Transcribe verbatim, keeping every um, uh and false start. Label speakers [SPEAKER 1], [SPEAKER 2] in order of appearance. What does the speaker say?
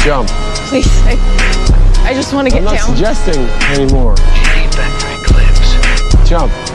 [SPEAKER 1] Jump.
[SPEAKER 2] Please, I, I just want to get
[SPEAKER 1] I'm not
[SPEAKER 2] down.
[SPEAKER 1] suggesting anymore.
[SPEAKER 3] Feedback clips.
[SPEAKER 1] Jump.